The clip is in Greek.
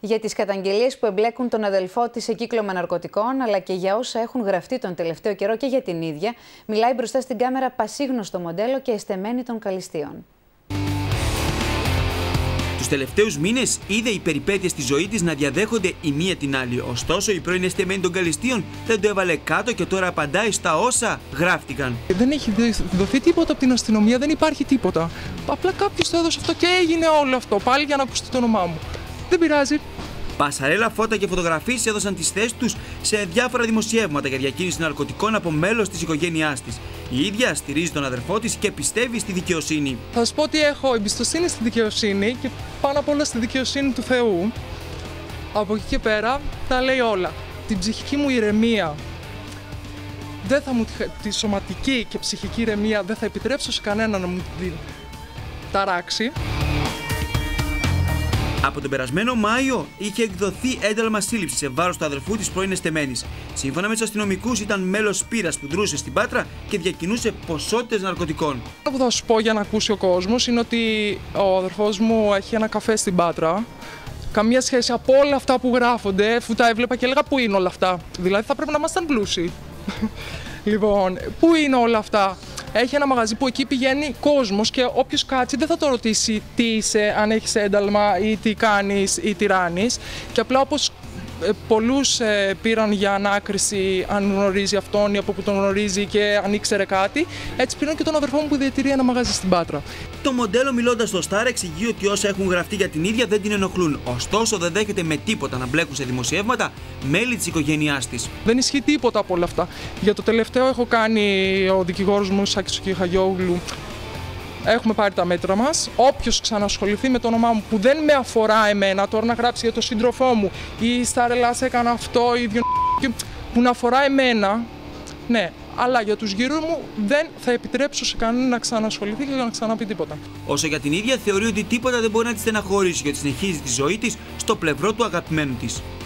Για τις καταγγελίες που εμπλέκουν τον αδελφό της σε κύκλωμα ναρκωτικών, αλλά και για όσα έχουν γραφτεί τον τελευταίο καιρό και για την ίδια, μιλάει μπροστά στην κάμερα πασίγνωστο μοντέλο και εστεμένη των καλυστείων. Τους τελευταίους μήνες είδε οι περιπέτειες της ζωής της να διαδέχονται η μία την άλλη. Ωστόσο, η πρώην εστεμένη των καλυστείων δεν το έβαλε κάτω και τώρα απαντάει στα όσα γράφτηκαν. Δεν έχει δοθεί τίποτα από την αστυνομία, δεν υπάρχει τίποτα. Απλά κάποιος το έδωσε αυτό και έγινε όλο αυτό. Πάλι για να ακουστεί το όνομά μου. Δεν πειράζει. Πασαρέλα, φώτα και φωτογραφίες έδωσαν τις θέσεις τους σε διάφορα δημοσιεύματα για διακίνηση ναρκωτικών από μέλος της οικογένειάς της. Η ίδια στηρίζει τον αδερφό της και πιστεύει στη δικαιοσύνη. Θα σας πω ότι έχω εμπιστοσύνη στη δικαιοσύνη και πάνω απ' όλα στη δικαιοσύνη του Θεού. Από εκεί και πέρα τα λέει όλα. Την ψυχική μου ηρεμία, τη σωματική και ψυχική ηρεμία δεν θα επιτρέψω σε κανένα να μου την ταράξει. Από τον περασμένο Μάιο είχε εκδοθεί ένταλμα σύλληψης σε βάρος του αδερφού της πρώην εστεμένης. Σύμφωνα με τους αστυνομικούς, ήταν μέλος πύρας που δρούσε στην Πάτρα και διακινούσε ποσότητες ναρκωτικών. Αυτό που θα σου πω για να ακούσει ο κόσμος είναι ότι ο αδερφός μου έχει ένα καφέ στην Πάτρα. Καμία σχέση από όλα αυτά που γράφονται, αφού τα έβλεπα και έλεγα πού είναι όλα αυτά. Δηλαδή θα πρέπει να ήμασταν πλούσιοι. Λοιπόν, πού είναι όλα αυτά. Έχει ένα μαγαζί που εκεί πηγαίνει κόσμος και όποιος κάτσει δεν θα το ρωτήσει τι είσαι, αν έχεις ένταλμα ή τι κάνεις ή τι ράνεις. Και απλά όπως πολλούς πήραν για ανάκριση αν γνωρίζει αυτόν ή από που τον γνωρίζει και αν ήξερε κάτι, έτσι πήραν και τον αδερφό μου που διατηρεί ένα μαγαζί στην Πάτρα. Το μοντέλο, μιλώντας στο Star, εξηγεί ότι όσα έχουν γραφτεί για την ίδια δεν την ενοχλούν. Ωστόσο, δεν δέχεται με τίποτα να μπλέκουν σε δημοσιεύματα μέλη της οικογένειάς της. Δεν ισχύει τίποτα από όλα αυτά. Για το τελευταίο έχω κάνει ο δικηγόρος μου, Σάκης Κιχαγιόγλου. Έχουμε πάρει τα μέτρα μας. Όποιος ξανασχοληθεί με το όνομά μου που δεν με αφορά εμένα, τώρα να γράψει για τον σύντροφό μου ή στα ρελάς έκανα αυτό, ίδιο που να αφορά εμένα, ναι, αλλά για τους γύρω μου δεν θα επιτρέψω σε κανέναν να ξανασχοληθεί και να ξαναπεί τίποτα. Όσο για την ίδια, θεωρεί ότι τίποτα δεν μπορεί να τη στεναχωρήσει και ότι συνεχίζει τη ζωή της στο πλευρό του αγαπημένου της.